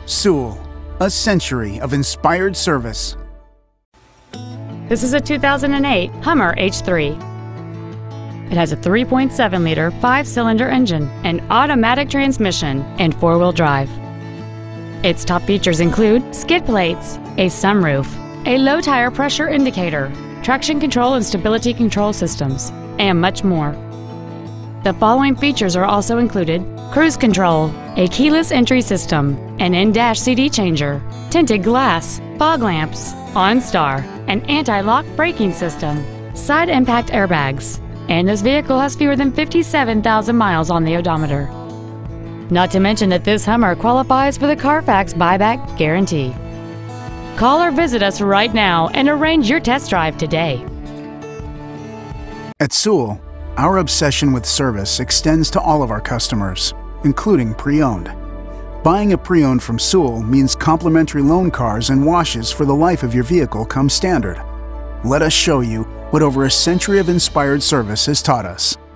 Sewell, a century of inspired service. This is a 2008 Hummer H3. It has a 3.7-liter 5-cylinder engine, an automatic transmission, and 4-wheel drive. Its top features include skid plates, a sunroof, a low tire pressure indicator, traction control and stability control systems, and much more. The following features are also included: cruise control, a keyless entry system, an in-dash CD changer, tinted glass, fog lamps, OnStar, an anti-lock braking system, side impact airbags, and this vehicle has fewer than 57,000 miles on the odometer. Not to mention that this Hummer qualifies for the Carfax buyback guarantee. Call or visit us right now and arrange your test drive today. At Sewell, our obsession with service extends to all of our customers, including pre-owned. Buying a pre-owned from Sewell means complimentary loan cars and washes for the life of your vehicle come standard. Let us show you what over a century of inspired service has taught us.